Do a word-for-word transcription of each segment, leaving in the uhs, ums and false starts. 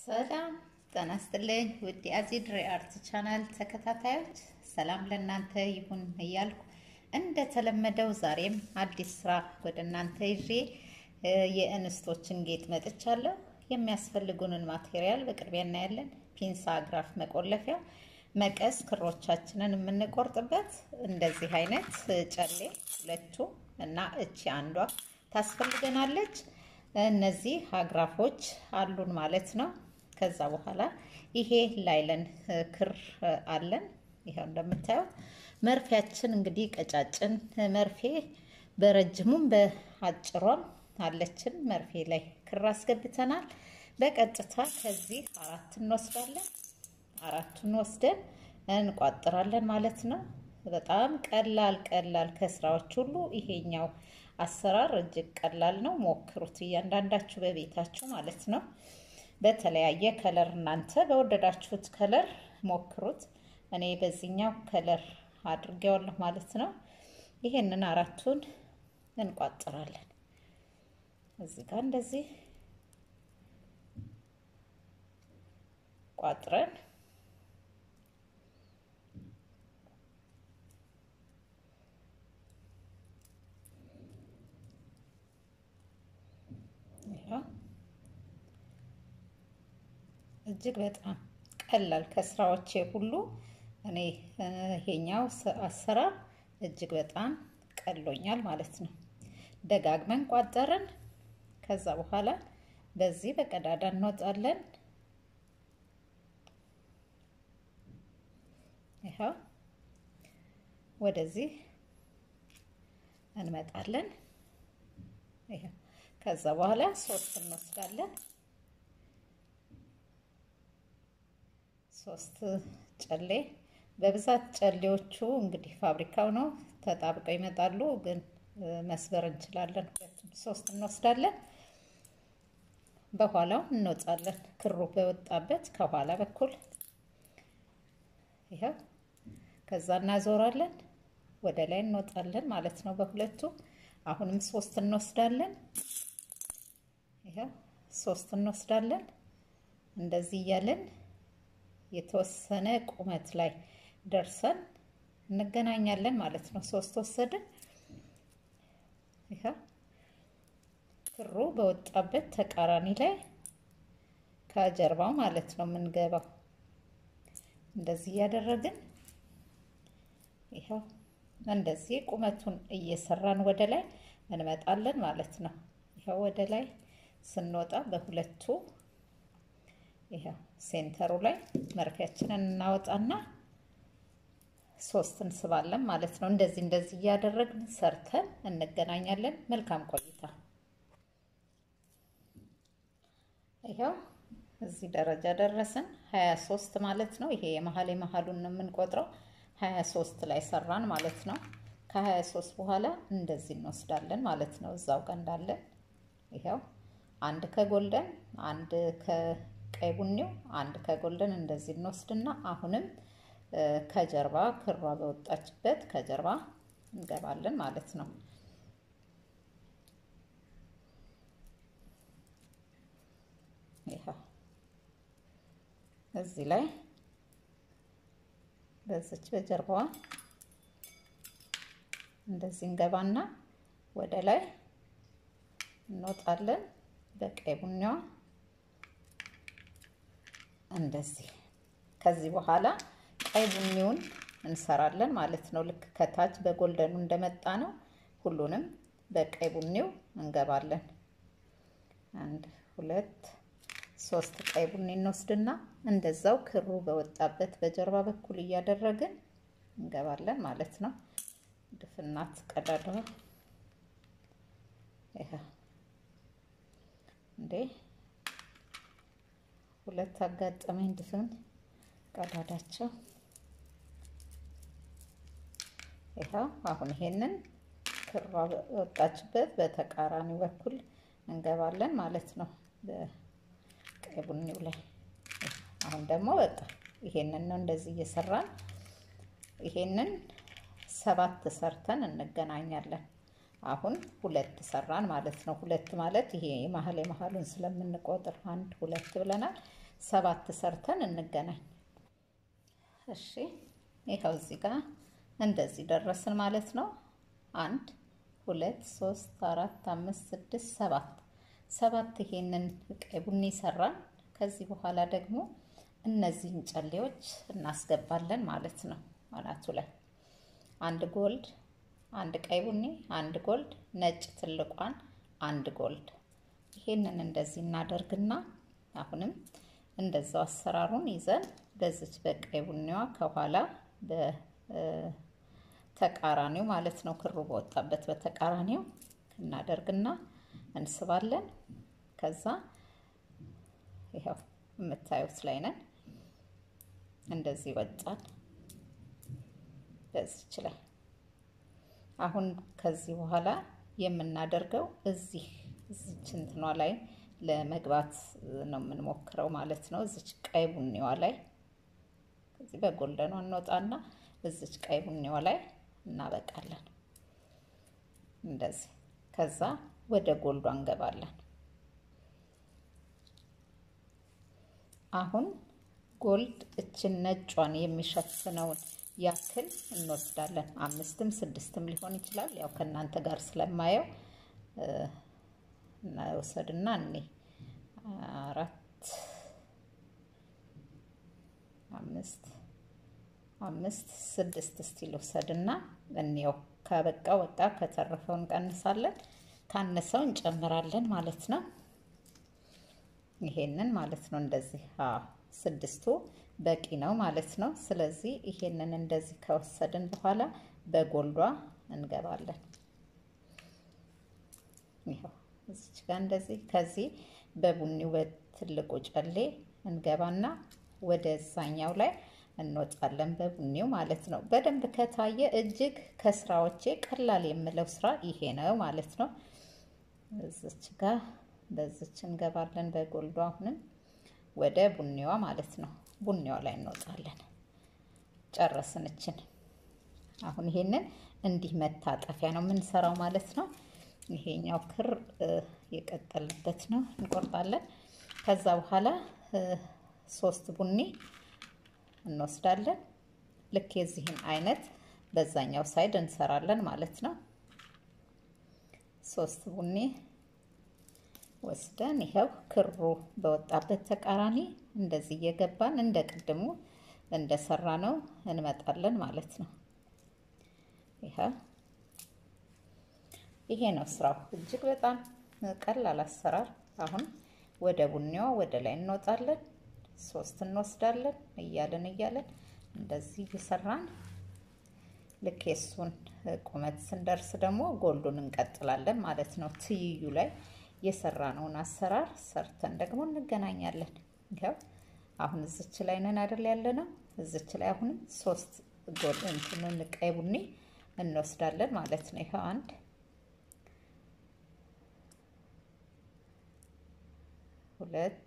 ሰላም ጤና ይስጥልኝ ውድ የአዚድ ሪአርት ቻናል ተከታታዮች ሰላም ለእናንተ ይሁን እያልኩ እንደተለመደው ዛሬም አዲስ ስራ ወደ እናንተ ይዤ የእንስቶችን ጌጥ መጥቻለሁ። የሚያስፈልጉንን ማቴሪያል በቅርቢያ እናያለን። ፒንሳ፣ ግራፍ፣ መቆለፊያ፣ መቀስ፣ ክሮቻችንን የምንቆርጥበት እንደዚህ አይነት ጨሌ ሁለቱ እና እቺ አንዷ ታስፈልገናለች። እነዚህ አግራፎች አሉን ማለት ነው። ከዛ በኋላ ይሄ ላይለን ክር አለን። ይሄው እንደምታዩ መርፌያችን እንግዲህ ቀጫጭን መርፌ በረጅሙም በአጭሯም አለችን። መርፌ ላይ ክር አስገብተናል። በቀጥታ ከዚህ አራት እንወስዳለን። አራቱን ወስደን እንቋጥራለን ማለት ነው። በጣም ቀላል ቀላል ከስራዎች ሁሉ ይሄኛው አሰራር እጅግ ቀላል ነው። ሞክሩት እያንዳንዳችሁ በቤታችሁ ማለት ነው። በተለያየ ከለር እናንተ በወደዳችሁት ከለር ሞክሩት። እኔ በዚህኛው ከለር አድርጌዋለሁ ማለት ነው። ይሄንን አራቱን እንቋጥራለን። እዚህ ጋር እንደዚህ ቋጥረን እጅግ በጣም ቀላል ከስራዎቼ ሁሉ እኔ ይሄኛው አሰራር እጅግ በጣም ቀሎኛል ማለት ነው። ደጋግመን ቋጠርን። ከዛ በኋላ በዚህ በቀዳዳ እንወጣለን። ይሄው ወደዚህ እንመጣለን። ይሄው ከዛ በኋላ ሶስት እንወስዳለን። ሶስት ጨሌ በብዛት ጨሌዎቹ እንግዲህ ፋብሪካው ነው ተጣብቀው ይመጣሉ፣ ግን መስበር እንችላለን። ሶስት እንወስዳለን። በኋላው እንወጣለን። ክሩ በወጣበት ከኋላ በኩል ይሄው ከዛ እናዞራለን። ወደ ላይ እንወጣለን ማለት ነው በሁለቱ። አሁንም ሶስት እንወስዳለን። ይሄው ሶስት እንወስዳለን። እንደዚህ እያለን የተወሰነ ቁመት ላይ ደርሰን እንገናኛለን ማለት ነው። ሶስት ወሰድን። ይሄ ክሩ በወጣበት ተቃራኒ ላይ ከጀርባው ማለት ነው የምንገባው። እንደዚህ ያደረግን ይሄው እንደዚህ ቁመቱን እየሰራን ወደ ላይ እንመጣለን ማለት ነው። ይሄው ወደ ላይ ስንወጣ በሁለቱ ይሄው ሴንተሩ ላይ መርፌያችንን እናወጣና ሶስት እንስባለን ማለት ነው። እንደዚህ እንደዚህ ያደረግን ሰርተን እንገናኛለን። መልካም ቆይታ። ይሄው እዚህ ደረጃ ደረስን። ሀያ ሶስት ማለት ነው። ይሄ የመሐል የመሐሉን ነው የምንቆጥረው። ሀያ ሶስት ላይ ሰራን ማለት ነው። ከሀያ ሶስት በኋላ እንደዚህ እንወስዳለን ማለት ነው። እዛው ጋር እንዳለን ይሄው አንድ ከጎልደን አንድ ከ ቀይ ቡኒው አንድ ከጎልደን እንደዚህ እንወስድና አሁንም ከጀርባ ክሯ በወጣችበት ከጀርባ እንገባለን ማለት ነው። ይሄ እዚህ ላይ በዚች በጀርባዋ እንደዚህ እንገባና ወደ ላይ እንወጣለን በቀይ ቡኒዋ እንደዚህ። ከዚህ በኋላ ቀይ ቡኒውን እንሰራለን ማለት ነው። ልክ ከታች በጎልደኑ እንደመጣ ነው ሁሉንም በቀይ ቡኒው እንገባለን። አንድ ሁለት ሶስት ቀይ ቡኒ እንወስድና እንደዛው ክሩ በወጣበት በጀርባ በኩል እያደረግን እንገባለን ማለት ነው። ድፍናት ቀዳዳ ይሄ እንዴ ሁለት አጋጠመኝ ድፍን ቀዳዳቸው። ይሄው አሁን ይሄንን ክሯ ወጣችበት በተቃራኒ በኩል እንገባለን ማለት ነው በቀይ ቡኒው ላይ። አሁን ደግሞ በቃ ይሄንን ነው እንደዚህ እየሰራን ይሄንን ሰባት ሰርተን እንገናኛለን። አሁን ሁለት ሰራን ማለት ነው። ሁለት ማለት ይሄ የመሃል የመሃሉን ስለምንቆጥር አንድ ሁለት ብለናል። ሰባት ሰርተን እንገናኝ። እሺ ይሄው እዚህ ጋር እንደዚህ ደረስን ማለት ነው። አንድ ሁለት ሶስት አራት አምስት ስድስት ሰባት ሰባት ይሄንን ቀይ ቡኒ ሰራን። ከዚህ በኋላ ደግሞ እነዚህን ጨሌዎች እናስገባለን ማለት ነው። አናቱ ላይ አንድ ጎልድ፣ አንድ ቀይ ቡኒ፣ አንድ ጎልድ፣ ነጭ ትልቋን አንድ ጎልድ። ይሄንን እንደዚህ እናደርግና አሁንም እንደዛው አሰራሩን ይዘን በዚች በቀይ ቡኒዋ ከኋላ በተቃራኒው ማለት ነው ክሩ በወጣበት በተቃራኒው እናደርግና እንስባለን። ከዛ ይሄው የምታዩት ላይ ነን እንደዚህ ወጣን በዚች ላይ። አሁን ከዚህ በኋላ የምናደርገው እዚህ እዚች እንትኗ ላይ ለመግባት ነው የምንሞክረው ማለት ነው። እዚች ቀይ ቡኒዋ ላይ ከዚህ በጎልደኗ እንወጣና እዚች ቀይ ቡኒዋ ላይ እናበቃለን እንደዚህ። ከዛ ወደ ጎልዷ እንገባለን። አሁን ጎልድ እችን ነጯን የሚሸፍነውን ያክል እንወስዳለን። አምስትም ስድስትም ሊሆን ይችላል። ያው ከናንተ ጋር ስለማየው እና ወሰድና እኔ አራት አምስት አምስት ስድስት ስቲል ወሰድና እንየው። ከበቃ ወጣ፣ ከተረፈው እንቀንሳለን፣ ካነሰው እንጨምራለን ማለት ነው። ይሄንን ማለት ነው እንደዚህ። አዎ ስድስቱ በቂ ነው ማለት ነው። ስለዚህ ይሄንን እንደዚህ ከወሰድን በኋላ በጎልዷ እንገባለን። ይሄው እዚች ጋር እንደዚህ ከዚህ በቡኒው በትልቁ ጨሌ እንገባና ወደዛኛው ላይ እንወጣለን በቡኒው ማለት ነው። በደንብ ከታየ እጅግ ከስራዎቼ ቀላል የምለው ስራ ይሄ ነው ማለት ነው። እዚች ጋር በዚች እንገባለን በጎልዷ አሁንም ወደ ቡኒዋ ማለት ነው። ቡኒዋ ላይ እንወጣለን። ጨረስን እችን። አሁን ይሄንን እንዲህ መታጠፊያ ነው የምንሰራው ማለት ነው። ይሄኛው ክር የቀጠልበት ነው እንቆርጣለን። ከዛ በኋላ ሶስት ቡኒ እንወስዳለን። ልክ የዚህን አይነት በዛኛው ሳይድ እንሰራለን ማለት ነው። ሶስት ቡኒ ወስደን ይሄው ክሩ በወጣበት ተቃራኒ እንደዚህ እየገባን እንደቀድሙ እንደሰራ ነው እንመጣለን ማለት ነው። ይሄው ይሄ ነው ስራው። እጅግ በጣም ቀላል አሰራር። አሁን ወደ ቡኒዋ ወደ ላይ እንወጣለን። ሶስት እንወስዳለን እያለን እያለን እንደዚህ እየሰራን ልክ የሱን ቁመት ስንደርስ ደግሞ ጎልዱን እንቀጥላለን ማለት ነው። ትይዩ ላይ የሰራነውን አሰራር ሰርተን ደግሞ እንገናኛለን። ይሄው አሁን እዚች ላይ ነን አይደል ያለነው። እዚች ላይ አሁን ሶስት ጎልድ እንትኑን ቀይ ቡኒ እንወስዳለን ማለት ነው። ይሄው አንድ ሁለት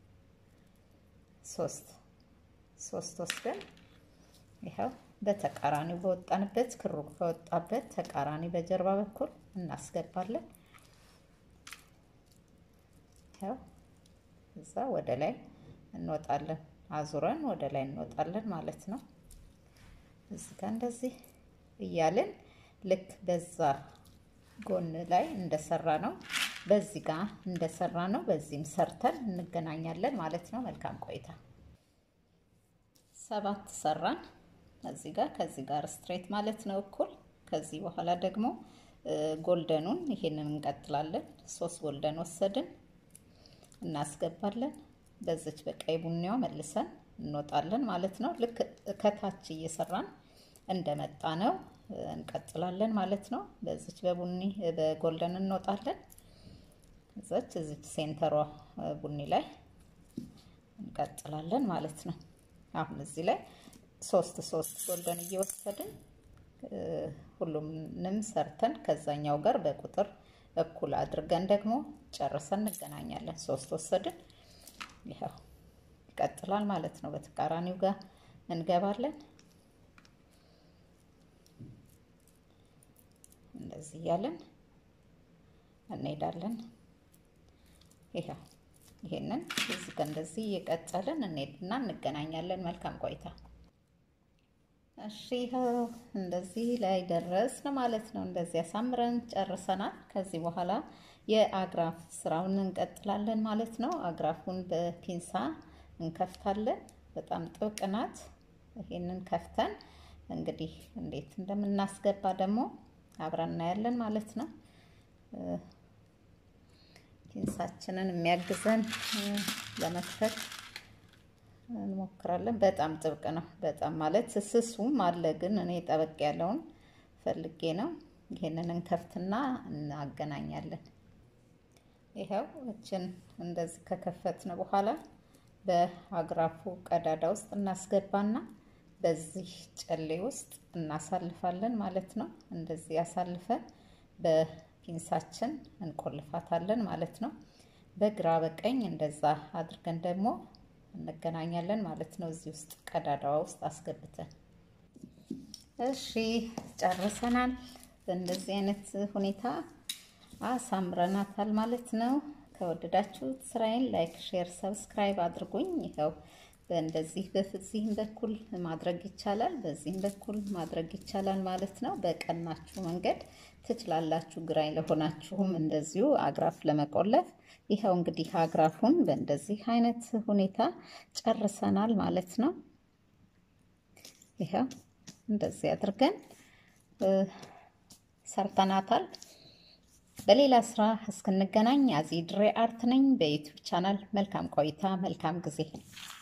ሶስት ሶስት ወስደን ይሄው በተቃራኒው በወጣንበት ክሩ ከወጣበት ተቃራኒ በጀርባ በኩል እናስገባለን። ይሄው እዛ ወደ ላይ እንወጣለን፣ አዙረን ወደ ላይ እንወጣለን ማለት ነው። እዚህ ጋር እንደዚህ እያልን ልክ በዛ ጎን ላይ እንደሰራ ነው በዚህ ጋር እንደሰራ ነው በዚህም ሰርተን እንገናኛለን ማለት ነው። መልካም ቆይታ። ሰባት ሰራን እዚህ ጋር ከዚህ ጋር ስትሬት ማለት ነው እኩል። ከዚህ በኋላ ደግሞ ጎልደኑን ይሄንን እንቀጥላለን። ሶስት ጎልደን ወሰድን እናስገባለን። በዚች በቀይ ቡኒዋ መልሰን እንወጣለን ማለት ነው። ልክ ከታች እየሰራን እንደመጣ ነው እንቀጥላለን ማለት ነው። በዚች በቡኒ በጎልደን እንወጣለን። እዛች እዚች ሴንተሯ ቡኒ ላይ እንቀጥላለን ማለት ነው። አሁን እዚህ ላይ ሶስት ሶስት ጎልደን እየወሰድን ሁሉንም ሰርተን ከዛኛው ጋር በቁጥር እኩል አድርገን ደግሞ ጨርሰን እንገናኛለን። ሶስት ወሰድን ይሄው ይቀጥላል ማለት ነው። በተቃራኒው ጋር እንገባለን እንደዚህ ያለን እንሄዳለን። ይሄው ይሄንን እዚህ ጋር እንደዚህ እየቀጠልን እንሄድና እንገናኛለን። መልካም ቆይታ። እሺ ይሄው እንደዚህ ላይ ደረስን ማለት ነው። እንደዚህ አሳምረን ጨርሰናል። ከዚህ በኋላ የአግራፍ ስራውን እንቀጥላለን ማለት ነው። አግራፉን በፒንሳ እንከፍታለን። በጣም ጥብቅ ናት። ይሄንን ከፍተን እንግዲህ እንዴት እንደምናስገባ ደግሞ አብረን እናያለን ማለት ነው። ፒንሳችንን የሚያግዘን ለመክፈት እንሞክራለን። በጣም ጥብቅ ነው። በጣም ማለት ስሱም አለ፣ ግን እኔ ጠበቅ ያለውን ፈልጌ ነው። ይሄንን እንከፍትና እናገናኛለን። ይሄው እችን እንደዚህ ከከፈትን በኋላ በአግራፉ ቀዳዳ ውስጥ እናስገባና በዚህ ጨሌ ውስጥ እናሳልፋለን ማለት ነው። እንደዚህ ያሳልፈን በፒንሳችን እንቆልፋታለን ማለት ነው። በግራ በቀኝ እንደዛ አድርገን ደግሞ እንገናኛለን ማለት ነው። እዚህ ውስጥ ቀዳዳዋ ውስጥ አስገብተን እሺ ጨርሰናል። በእንደዚህ አይነት ሁኔታ አሳምረናታል ማለት ነው። ከወደዳችሁት ስራዬን ላይክ፣ ሼር፣ ሰብስክራይብ አድርጉኝ። ይሄው በእንደዚህ በዚህም በኩል ማድረግ ይቻላል፣ በዚህም በኩል ማድረግ ይቻላል ማለት ነው። በቀናችሁ መንገድ ትችላላችሁ። ግራኝ ለሆናችሁም እንደዚሁ አግራፍ ለመቆለፍ ይሄው እንግዲህ አግራፉን በእንደዚህ አይነት ሁኔታ ጨርሰናል ማለት ነው። ይሄው እንደዚህ አድርገን ሰርተናታል። በሌላ ስራ እስክንገናኝ አዚ ድሬ አርት ነኝ በዩቲዩብ ቻናል። መልካም ቆይታ፣ መልካም ጊዜ።